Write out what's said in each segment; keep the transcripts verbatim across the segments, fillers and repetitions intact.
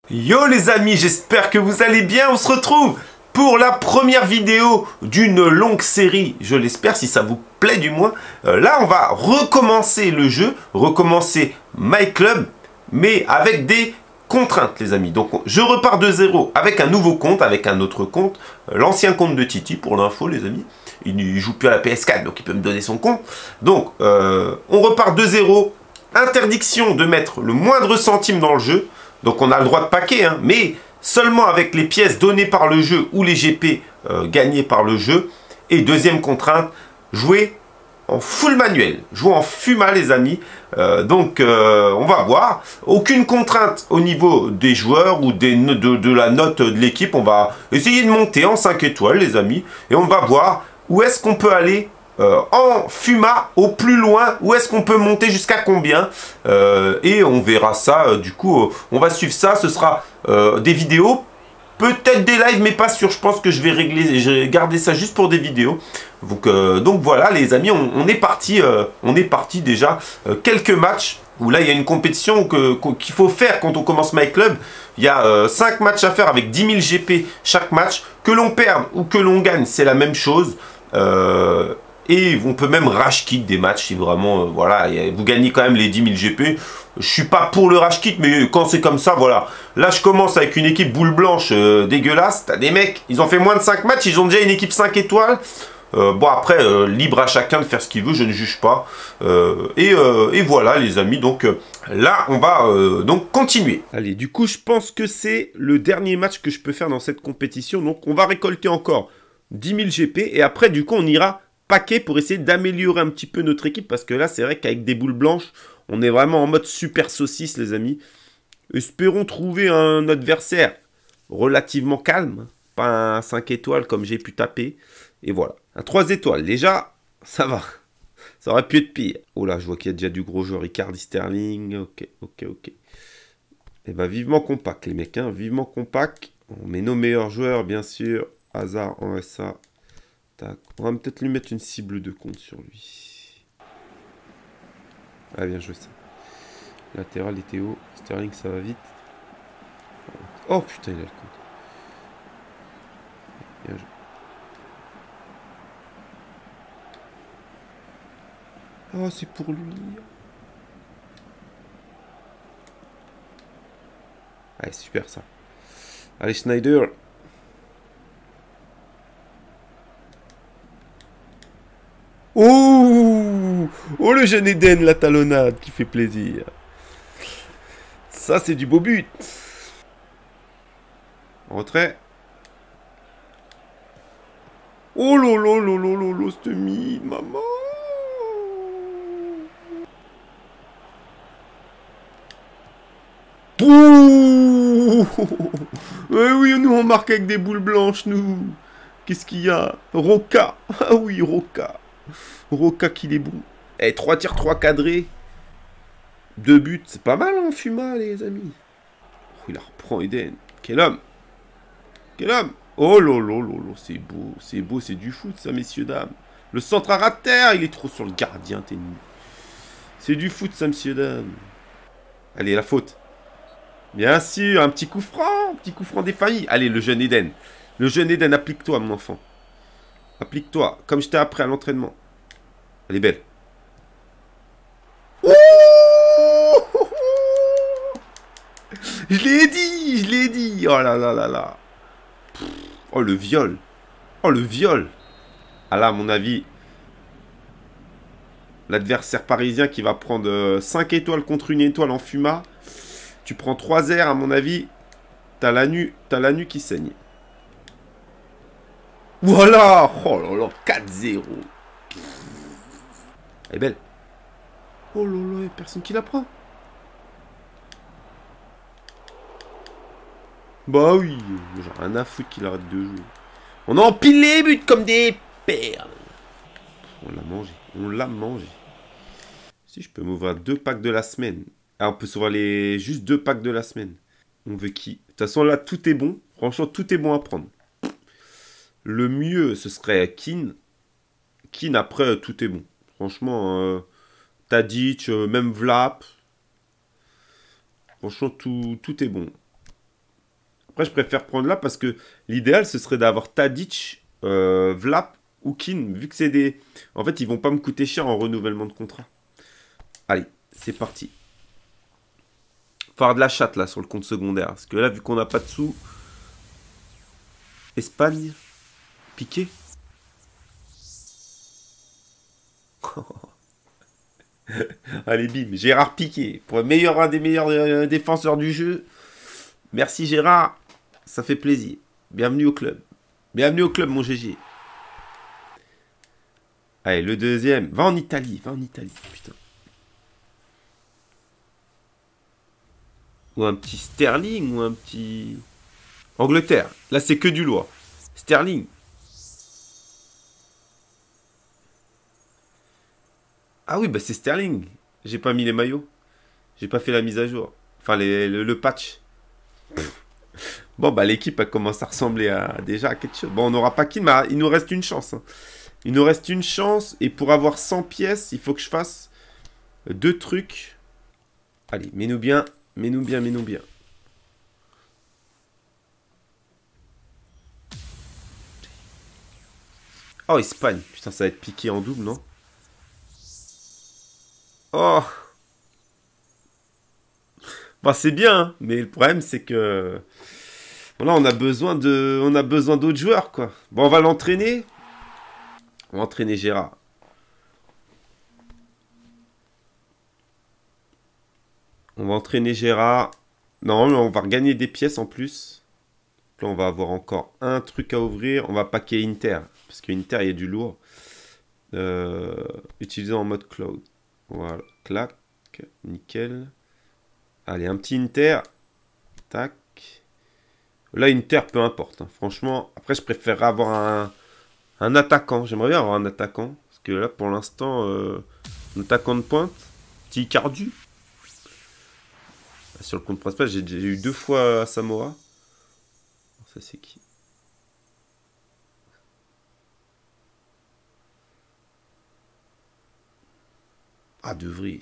Yo les amis, j'espère que vous allez bien. On se retrouve pour la première vidéo d'une longue série, je l'espère, si ça vous plaît du moins. Euh, là, on va recommencer le jeu, recommencer My Club, mais avec des contraintes, les amis. Donc, je repars de zéro avec un nouveau compte, avec un autre compte, euh, l'ancien compte de Titi, pour l'info, les amis. Il ne joue plus à la P S quatre, donc il peut me donner son compte. Donc, euh, on repart de zéro. Interdiction de mettre le moindre centime dans le jeu. Donc on a le droit de paquer, hein, mais seulement avec les pièces données par le jeu ou les G P euh, gagnés par le jeu. Et deuxième contrainte, jouer en full manuel, jouer en fuma les amis. Euh, donc euh, on va voir. Aucune contrainte au niveau des joueurs ou des, de, de la note de l'équipe. On va essayer de monter en cinq étoiles les amis. Et on va voir où est-ce qu'on peut aller Euh, en fuma au plus loin, où est-ce qu'on peut monter jusqu'à combien, euh, et on verra ça, euh, du coup, euh, on va suivre ça, ce sera euh, des vidéos, peut-être des lives, mais pas sûr, je pense que je vais régler, je vais garder ça juste pour des vidéos, donc, euh, donc voilà les amis, on, on est parti, euh, on est parti déjà, euh, quelques matchs, où là il y a une compétition qu'il faut faire quand on commence My Club. Il y a euh, cinq matchs à faire avec dix mille G P chaque match, que l'on perde ou que l'on gagne, c'est la même chose, euh, et on peut même rage kit des matchs si vraiment, euh, voilà, vous gagnez quand même les dix mille G P. Je suis pas pour le rage kit, mais quand c'est comme ça, voilà. Là, je commence avec une équipe boule blanche euh, dégueulasse. T'as des mecs, ils ont fait moins de cinq matchs, ils ont déjà une équipe cinq étoiles. Euh, bon, après, euh, libre à chacun de faire ce qu'il veut, je ne juge pas. Euh, et, euh, et voilà, les amis, donc euh, là, on va euh, donc continuer. Allez, du coup, je pense que c'est le dernier match que je peux faire dans cette compétition. Donc, on va récolter encore dix mille G P. Et après, du coup, on ira paquet pour essayer d'améliorer un petit peu notre équipe, parce que là c'est vrai qu'avec des boules blanches on est vraiment en mode super saucisse les amis. Espérons trouver un adversaire relativement calme, pas un cinq étoiles comme j'ai pu taper, et voilà, un trois étoiles déjà ça va, ça aurait pu être pire. Oh là, je vois qu'il y a déjà du gros jeu, Ricardi, Sterling, ok ok ok, et bah vivement compact les mecs, hein, vivement compact. On met nos meilleurs joueurs bien sûr, Hazard en S A. Tac. On va peut-être lui mettre une cible de compte sur lui. Ah, bien joué ça. Latéral était haut. Sterling, ça va vite. Oh putain, il a le compte. Bien joué. Oh, c'est pour lui. Allez, super ça. Allez, Schneider. Oh, oh le jeune Eden, la talonnade qui fait plaisir. Ça, c'est du beau but. Retrait. Oh lolo lolo lolo, cette mine, maman. Ouh. Eh oui, nous on marque avec des boules blanches, nous. Qu'est-ce qu'il y a? Roca. Ah oui, Roca. Roca qu'il est bon. Eh, trois tirs, trois cadrés. deux buts, c'est pas mal en fuma, les amis. Oh, il la reprend Eden. Quel homme. Quel homme. Oh lolo lolo, c'est beau. C'est beau, c'est du foot, ça, messieurs, dames. Le centre à ras de terre, il est trop sur le gardien, t'es nul. C'est du foot, ça, messieurs, dames. Allez, la faute. Bien sûr, un petit coup franc. Un petit coup franc des familles. Allez, le jeune Eden. Le jeune Eden, applique-toi, mon enfant. Applique-toi, comme je t'ai appris à l'entraînement. Elle est belle. Ouh, je l'ai dit, je l'ai dit. Oh là là là là. Oh, le viol. Oh, le viol. Ah là, à mon avis, l'adversaire parisien qui va prendre cinq étoiles contre une étoile en fuma. Tu prends trois airs, à mon avis. T'as la nuit, t'as la nuit qui saigne. Voilà. Oh là là, quatre zéro. Elle est belle. Oh là là, il n'y a personne qui la prend. Bah oui, j'ai rien à foutre qu'il arrête de jouer. On a empilé les buts comme des perles. On l'a mangé, on l'a mangé. Si je peux m'ouvrir deux packs de la semaine. Ah, on peut s'ouvrir les juste deux packs de la semaine. On veut qui? De toute façon, là, tout est bon. Franchement, tout est bon à prendre. Le mieux, ce serait Keane. Keane, après, tout est bon. Franchement, euh, Tadic, euh, même Vlap. Franchement, tout, tout est bon. Après, je préfère prendre là parce que l'idéal, ce serait d'avoir Tadic, euh, Vlap ou Keane. Vu que c'est des... En fait, ils vont pas me coûter cher en renouvellement de contrat. Allez, c'est parti. Faut avoir de la chatte, là, sur le compte secondaire. Parce que là, vu qu'on n'a pas de sous... Espagne. Piqué. Allez, bim. Gérard Piqué. Pour le meilleur, un des meilleurs euh, défenseurs du jeu. Merci, Gérard. Ça fait plaisir. Bienvenue au club. Bienvenue au club, mon G G. Allez, le deuxième. Va en Italie. Va en Italie. Putain. Ou un petit Sterling. Ou un petit... Angleterre. Là, c'est que du lourd. Sterling. Ah oui, bah c'est Sterling. J'ai pas mis les maillots. J'ai pas fait la mise à jour. Enfin, les, le, le patch. Bon, bah l'équipe, elle commence à ressembler à, déjà à quelque chose. Bon, on n'aura pas qui, mais il nous reste une chance. Hein. Il nous reste une chance. Et pour avoir cent pièces, il faut que je fasse deux trucs. Allez, mets-nous bien. Mets-nous bien, mets-nous bien. Oh, Espagne. Putain, ça va être piqué en double, non? Oh. Bah, c'est bien, hein, mais le problème, c'est que... Voilà, on a besoin de... On a besoin d'autres joueurs, quoi. Bon, on va l'entraîner. On va entraîner Gérard. On va entraîner Gérard. Non, mais on va regagner des pièces en plus. Là, on va avoir encore un truc à ouvrir. On va paquer Inter. Parce que Inter, il y a du lourd. Euh, utilisé en mode cloud. Voilà. Clac. Nickel. Allez, un petit Inter. Tac. Là, Inter, peu importe. Hein. Franchement, après, je préférerais avoir un, un attaquant. J'aimerais bien avoir un attaquant. Parce que là, pour l'instant, euh, un attaquant de pointe. Petit Icardi. Sur le compte principal, j'ai eu deux fois Samoa. Ça, c'est qui? Ah, De Vries.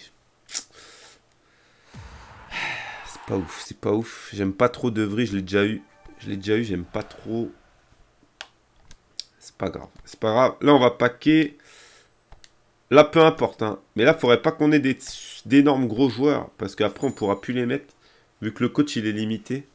C'est pas ouf, c'est pas ouf. J'aime pas trop De Vries, je l'ai déjà eu. Je l'ai déjà eu, j'aime pas trop. C'est pas grave. C'est pas grave. Là, on va paquer. Là, peu importe. Hein. Mais là, il faudrait pas qu'on ait des d'énormes gros joueurs. Parce qu'après, on pourra plus les mettre. Vu que le coach, il est limité.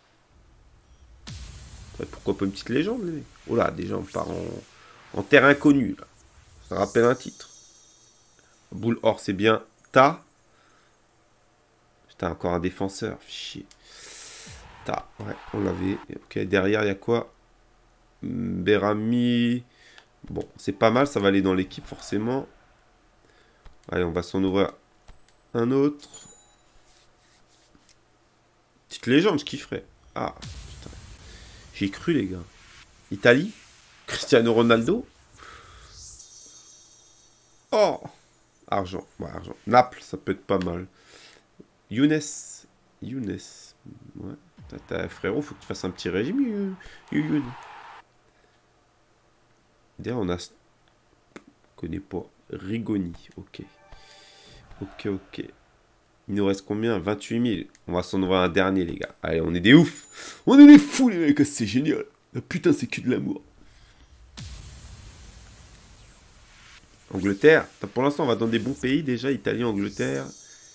Ouais, pourquoi pas une petite légende, les... Oh là, déjà, on part en, en terre inconnue. Là. Ça rappelle un titre. Boule or, c'est bien. Ta. Putain, encore un défenseur. Chier. Ta. Ouais, on l'avait. Ok, derrière, il y a quoi? Berami. Bon, c'est pas mal. Ça va aller dans l'équipe, forcément. Allez, on va s'en ouvrir un autre. Petite légende, je kifferais. Ah, putain. J'ai cru, les gars. Italie. Cristiano Ronaldo. Oh. Argent. Ouais, argent. Naples, ça peut être pas mal. Younes. Younes. Ouais. T'as, frérot, faut que tu fasses un petit régime. Youn. D'ailleurs, on a... Je connais pas. Rigoni. Ok. Ok, ok. Il nous reste combien? vingt-huit mille. On va s'en ouvrir un dernier, les gars. Allez, on est des ouf. On est des fous, les mecs. C'est génial. Ah, putain, c'est que de l'amour. Angleterre. Pour l'instant, on va dans des bons pays déjà. Italie, Angleterre.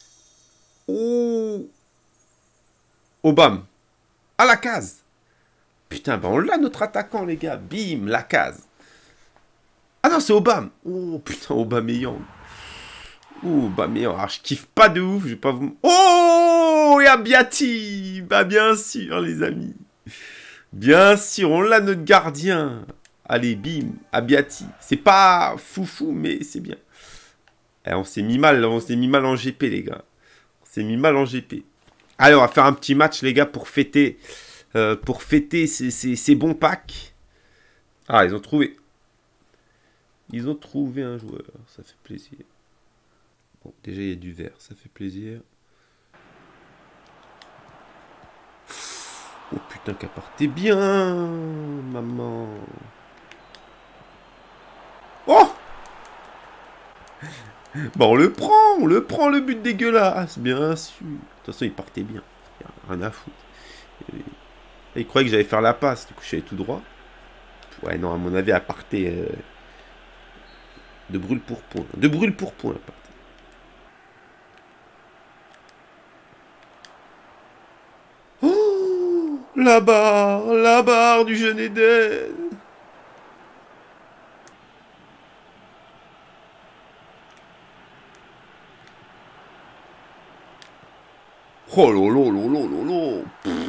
Oh. Obama. À la case. Putain, ben on l'a, notre attaquant, les gars. Bim, la case. Ah non, c'est Obama. Oh, putain, Aubameyang. Oh, Aubameyang. Alors, je kiffe pas de ouf. Je vais pas vous... Oh, et Abbiati. Bah, bien sûr, les amis. Bien sûr, on l'a, notre gardien. Allez, bim, Abbiati. C'est pas foufou, mais c'est bien. Eh, on s'est mis mal, on s'est mis mal en G P, les gars. On s'est mis mal en G P. Allez, on va faire un petit match, les gars, pour fêter, euh, pour fêter ces, ces, ces bons packs. Ah, ils ont trouvé. Ils ont trouvé un joueur. Ça fait plaisir. Bon, déjà, il y a du vert. Ça fait plaisir. Oh, putain, qu'elle partait bien, maman. Oh! Bon, on le prend, on le prend, le but dégueulasse, bien sûr. De toute façon, il partait bien. Il n'y a rien à foutre. Il Il croyait que j'allais faire la passe, du coup je suis allé tout droit. Ouais, non, à mon avis, à partir euh, de brûle pour point. De brûle pour point, à partir. Oh, la barre, la barre du jeune Eden. Oh lolo lolo lolo.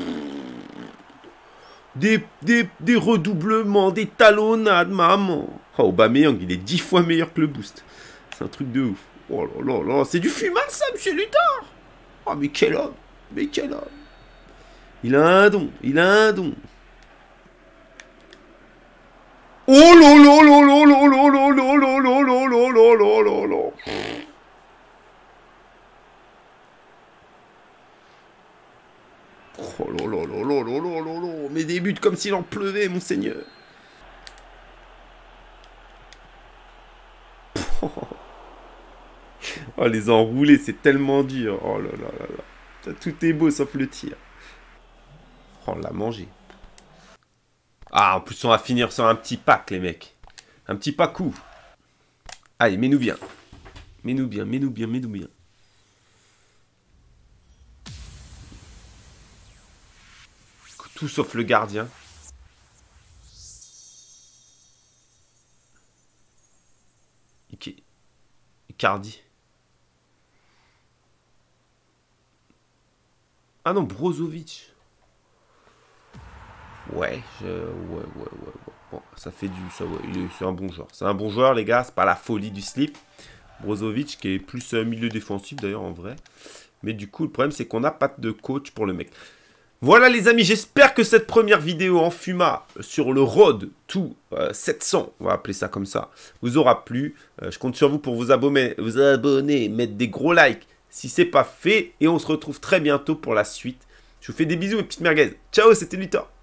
Des, des, des redoublements, des talonnades, maman. Oh, Aubameyang, il est dix fois meilleur que le boost. C'est un truc de ouf. Oh là là là, c'est du fumal ça, monsieur Luthor. Oh, mais quel homme. Mais quel homme. Il a un don, il a un don. Oh là là là là là là là là là là là là là là là. Oh là là là là là là là là. Mais des buts comme s'il en pleuvait, monseigneur. Oh, les enroulés, c'est tellement dur. Oh là là là là. Tout est beau sauf le tir. Oh, on l'a mangé. Ah, en plus, on va finir sur un petit pack, les mecs. Un petit pacou. Allez, mets-nous bien. Mets-nous bien, mets-nous bien, mets-nous bien. Tout sauf le gardien. Ok. Icardi. Ah non, Brozovic. Ouais, je... ouais, ouais, ouais, ouais. Bon, ça fait du... ça, ouais, il est... c'est un bon joueur. C'est un bon joueur, les gars. C'est pas la folie du slip. Brozovic, qui est plus euh, milieu défensif, d'ailleurs, en vrai. Mais du coup, le problème, c'est qu'on n'a pas de coach pour le mec. Voilà les amis, j'espère que cette première vidéo en Fuma sur le Road to euh, sept cents, on va appeler ça comme ça, vous aura plu. Euh, je compte sur vous pour vous abonner, vous abonner, mettre des gros likes si c'est pas fait. Et on se retrouve très bientôt pour la suite. Je vous fais des bisous mes petites merguez. Ciao, c'était Luthor.